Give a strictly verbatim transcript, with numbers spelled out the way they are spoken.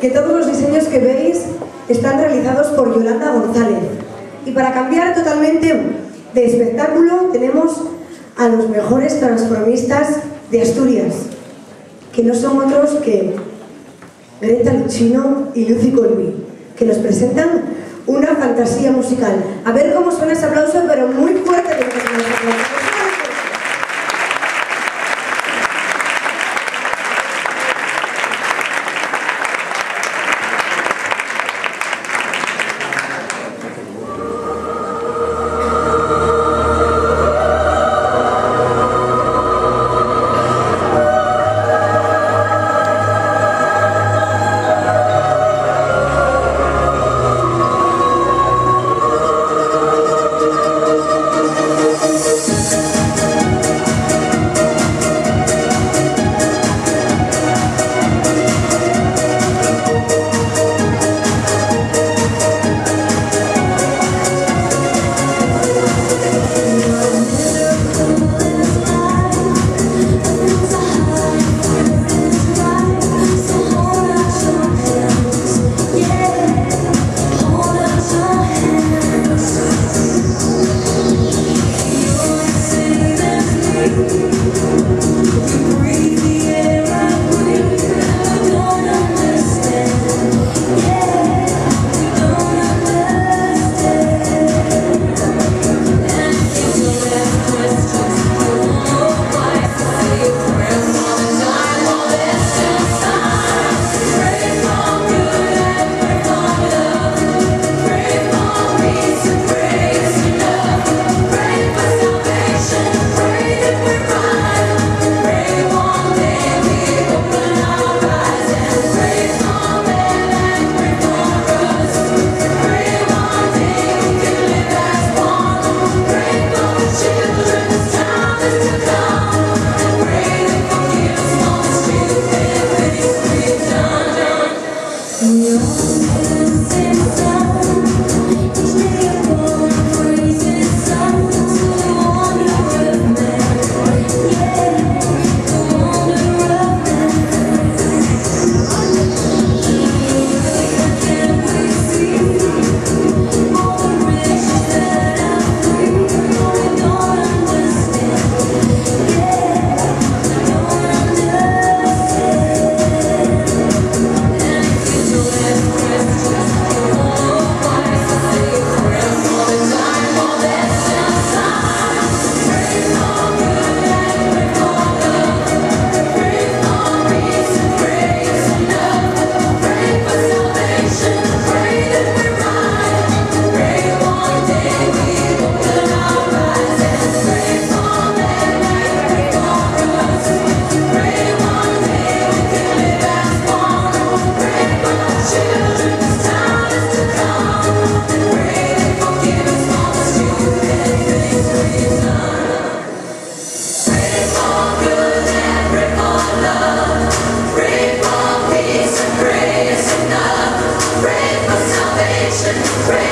que todos los diseños que veis están realizados por Yolanda González. Y para cambiar totalmente de espectáculo tenemos a los mejores transformistas de Asturias, que no son otros que Greta Luchino y Lucy Colby, que nos presentan una fantasía musical. A ver cómo suena ese aplauso, pero muy fuerte. Que nos Pray for salvation, pray